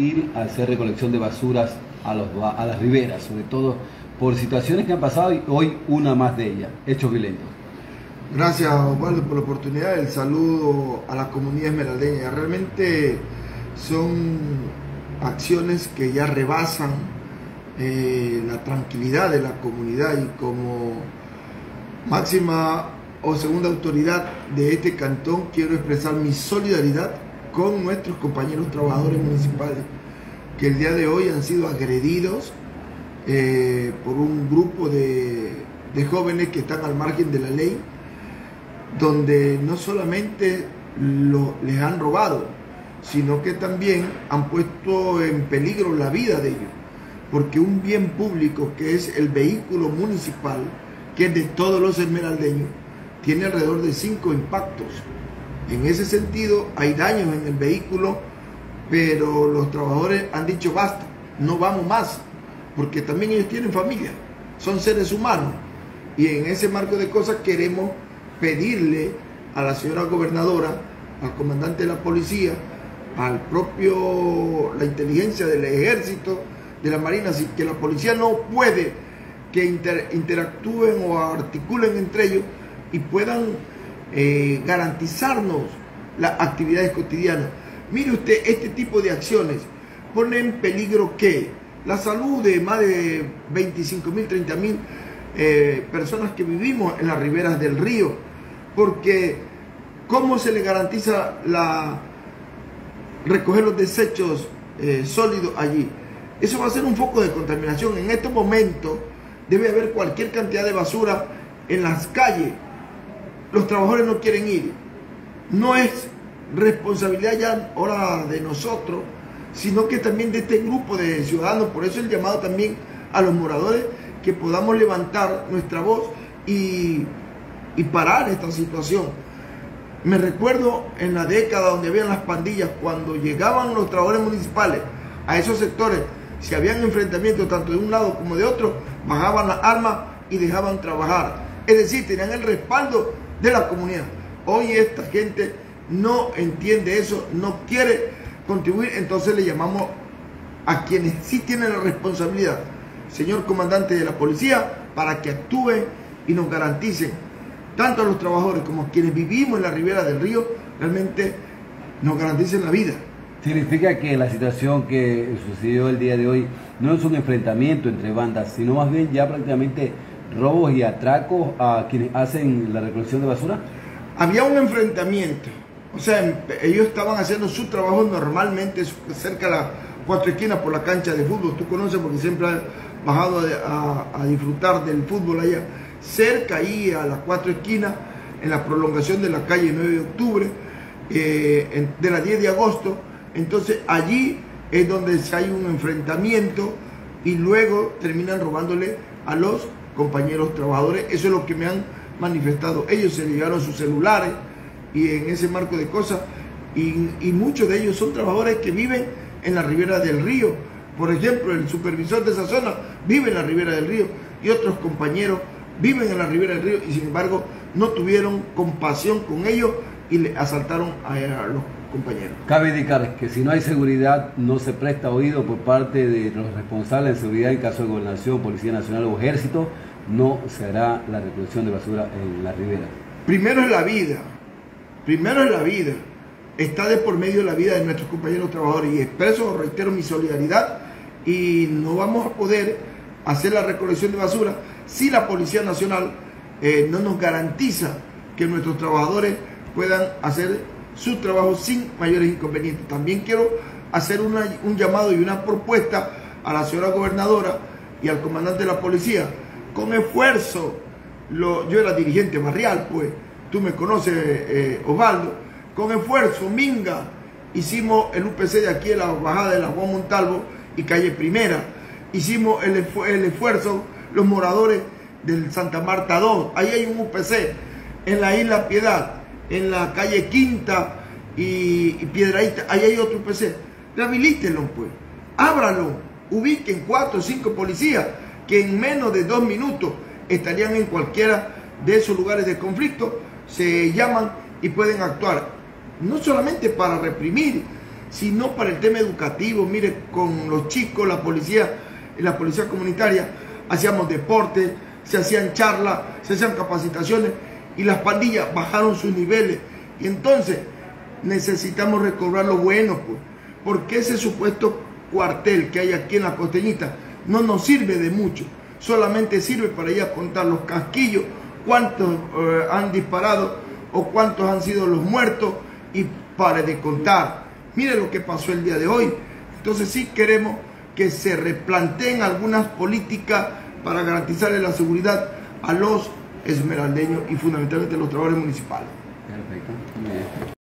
ir a hacer recolección de basuras a las riberas, sobre todo por situaciones que han pasado y hoy una más de ellas, hechos violentos. Gracias, Osvaldo, por la oportunidad. El saludo a la comunidad esmeraldeña. Realmente son acciones que ya rebasan la tranquilidad de la comunidad, y como máxima o segunda autoridad de este cantón quiero expresar mi solidaridad con nuestros compañeros trabajadores municipales que el día de hoy han sido agredidos por un grupo de jóvenes que están al margen de la ley, donde no solamente les han robado, sino que también han puesto en peligro la vida de ellos, porque un bien público que es el vehículo municipal, que es de todos los esmeraldeños, tiene alrededor de 5 impactos. En ese sentido hay daños en el vehículo, pero los trabajadores han dicho basta, no vamos más, porque también ellos tienen familia, son seres humanos, y en ese marco de cosas queremos pedirle a la señora gobernadora, al comandante de la policía, al propio, la inteligencia del ejército, de la marina, así que la policía no puede que interactúen o articulen entre ellos y puedan garantizarnos las actividades cotidianas. Mire usted, este tipo de acciones pone en peligro ¿qué? La salud de más de 25.000, 30.000 personas que vivimos en las riberas del río, porque ¿cómo se le garantiza recoger los desechos sólidos allí? Eso va a ser un foco de contaminación. En estos momentos debe haber cualquier cantidad de basura en las calles. Los trabajadores no quieren ir. No es responsabilidad ya ahora de nosotros, sino que también de este grupo de ciudadanos. Por eso el llamado también a los moradores, que podamos levantar nuestra voz y parar esta situación. Me recuerdo en la década donde habían las pandillas, cuando llegaban los trabajadores municipales a esos sectores, si habían enfrentamientos tanto de un lado como de otro, bajaban las armas y dejaban trabajar. Es decir, tenían el respaldo de la comunidad. Hoy esta gente no entiende eso, no quiere contribuir, entonces le llamamos a quienes sí tienen la responsabilidad, señor comandante de la policía, para que actúen y nos garanticen, tanto a los trabajadores como a quienes vivimos en la ribera del río, realmente nos garanticen la vida. Significa que la situación que sucedió el día de hoy no es un enfrentamiento entre bandas, sino más bien ya prácticamente robos y atracos a quienes hacen la recolección de basura. Había un enfrentamiento, o sea, ellos estaban haciendo su trabajo normalmente cerca de las 4 esquinas por la cancha de fútbol. Tú conoces porque siempre has bajado a disfrutar del fútbol allá. Cerca ahí a las 4 esquinas, en la prolongación de la calle 9 de octubre, de la 10 de agosto. Entonces allí es donde hay un enfrentamiento y luego terminan robándole a los compañeros trabajadores. Eso es lo que me han manifestado. Ellos se llevaron sus celulares y en ese marco de cosas, y muchos de ellos son trabajadores que viven en la ribera del río. Por ejemplo, el supervisor de esa zona vive en la ribera del río y otros compañeros viven en la ribera del río, y sin embargo no tuvieron compasión con ellos y le asaltaron a los compañeros. Cabe indicar que si no hay seguridad, no se presta oído por parte de los responsables de seguridad en caso de gobernación, Policía Nacional o Ejército, no se hará la recolección de basura en la ribera. Primero es la vida, está de por medio la vida de nuestros compañeros trabajadores, y expreso, reitero mi solidaridad, y no vamos a poder hacer la recolección de basura si la Policía Nacional no nos garantiza que nuestros trabajadores puedan hacer su trabajo sin mayores inconvenientes. También quiero hacer un llamado y una propuesta a la señora gobernadora y al comandante de la policía. Con esfuerzo, yo era dirigente barrial, pues tú me conoces, Osvaldo. Con esfuerzo, Minga, hicimos el UPC de aquí en la bajada de la Juan Montalvo y calle Primera. Hicimos el esfuerzo, los moradores del Santa Marta 2, ahí hay un UPC, en la Isla Piedad, en la calle Quinta y Piedraíta, ahí hay otro UPC. Rehabilítenlo, pues, ábranlo, ubiquen 4 o 5 policías que en menos de 2 minutos estarían en cualquiera de esos lugares de conflicto, se llaman y pueden actuar, no solamente para reprimir, sino para el tema educativo. Mire, con los chicos, la policía comunitaria, hacíamos deporte, se hacían charlas, se hacían capacitaciones y las pandillas bajaron sus niveles. Y entonces necesitamos recobrar lo bueno, pues, porque ese supuesto cuartel que hay aquí en la Costeñita no nos sirve de mucho, solamente sirve para ir a contar los casquillos, cuántos han disparado o cuántos han sido los muertos, y para de contar. Mire lo que pasó el día de hoy. Entonces sí queremos que se replanteen algunas políticas para garantizarle la seguridad a los esmeraldeños y fundamentalmente a los trabajadores municipales. Perfecto. Muy bien.